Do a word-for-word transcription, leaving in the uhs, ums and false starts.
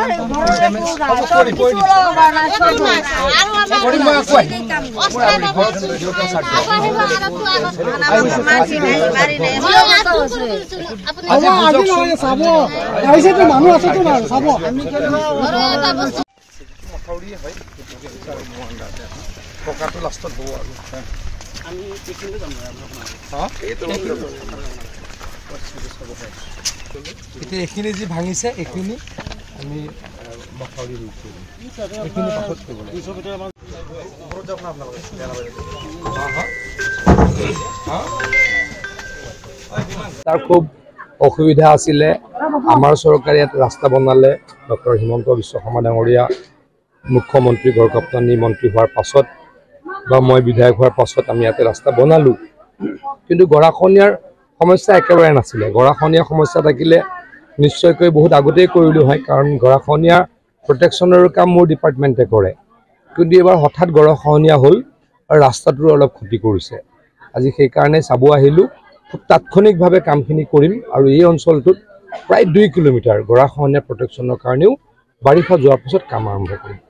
এতিয়া এইখিনি যি ভাঙিছে এইখিনি আমি মথাউৰি ৰুইছো এইখিনি পাছত কৰিব তাৰ খুব অসুবিধা আছিলে আমাৰ চৰকাৰে ইয়াত ৰাস্তা বনালে ডক্টৰ হিমন্ত বিশ্ব শৰ্মা ডাঙৰীয়া মুখ্যমন্ত্ৰী গড়কাপ্তানি মন্ত্ৰী হোৱাৰ পাছত বা মই বিধায়ক হোৱাৰ পাছত আমি ইয়াতে ৰাস্তা বনালোঁ কিন্তু গৰাখহনীয়াৰ সমস্যা একেবাৰে নাছিলে গৰাখহনীয়া সমস্যা থাকিলে নিশ্চয়কৈ বহুত আগতেই কৰিলোঁ হয় কাৰণ গৰাখহনীয়া প্ৰটেকশ্যনৰ কাম মোৰ ডিপাৰ্টমেণ্টে কৰে কিন্তু এবাৰ হঠাৎ গৰাখহনীয়া হ'ল আৰু ৰাস্তাটোৰ অলপ ক্ষতি কৰিছে আজি সেইকাৰণে চাব আহিলোঁ খুব তাৎক্ষণিকভাৱে কামখিনি কৰিম আৰু এই অঞ্চলটোত প্ৰায় দুই কিলোমিটাৰ গৰাখহনীয়া প্ৰটেকশ্যনৰ কাৰণেও বাৰিষা যোৱাৰ পিছত কাম আৰম্ভ কৰিম